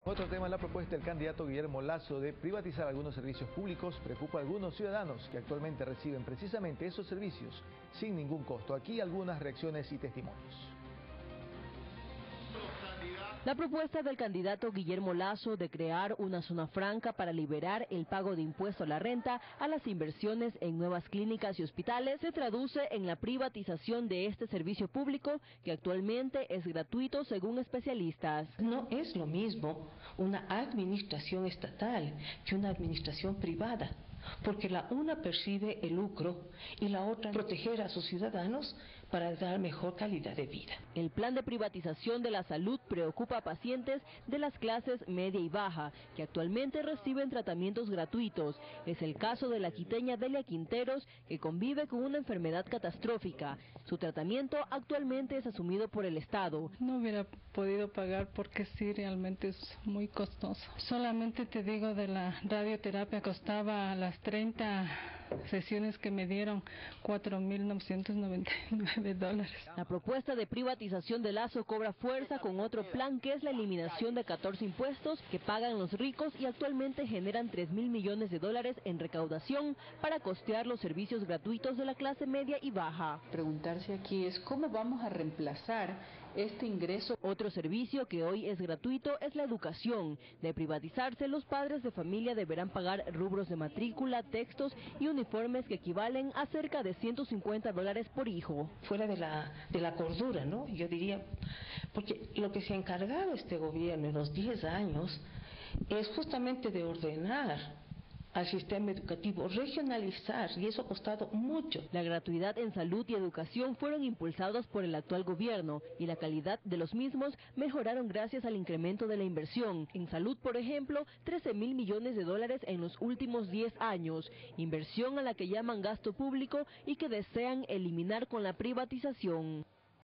Otro tema, la propuesta del candidato Guillermo Lasso de privatizar algunos servicios públicos preocupa a algunos ciudadanos que actualmente reciben precisamente esos servicios sin ningún costo. Aquí algunas reacciones y testimonios. La propuesta del candidato Guillermo Lasso de crear una zona franca para liberar el pago de impuesto a la renta a las inversiones en nuevas clínicas y hospitales se traduce en la privatización de este servicio público que actualmente es gratuito según especialistas. No es lo mismo una administración estatal que una administración privada, porque la una percibe el lucro y la otra proteger a sus ciudadanos para dar mejor calidad de vida. El plan de privatización de la salud preocupa a pacientes de las clases media y baja, que actualmente reciben tratamientos gratuitos. Es el caso de la quiteña Delia Quinteros, que convive con una enfermedad catastrófica. Su tratamiento actualmente es asumido por el Estado. No hubiera podido pagar porque sí, realmente es muy costoso. Solamente te digo, de la radioterapia costaba las 30 sesiones que me dieron $4.999. La propuesta de privatización de Lasso cobra fuerza con otro plan que es la eliminación de 14 impuestos que pagan los ricos y actualmente generan $3.000 millones en recaudación para costear los servicios gratuitos de la clase media y baja. Preguntarse aquí es cómo vamos a reemplazar este ingreso. Otro servicio que hoy es gratuito es la educación. De privatizarse, los padres de familia deberán pagar rubros de matrícula, textos y uniformes que equivalen a cerca de $150 por hijo. Fuera de la cordura, ¿no? Yo diría, porque lo que se ha encargado este gobierno en los 10 años es justamente de ordenar al sistema educativo, regionalizar, y eso ha costado mucho. La gratuidad en salud y educación fueron impulsados por el actual gobierno y la calidad de los mismos mejoraron gracias al incremento de la inversión. En salud, por ejemplo, $13.000 millones en los últimos 10 años, inversión a la que llaman gasto público y que desean eliminar con la privatización.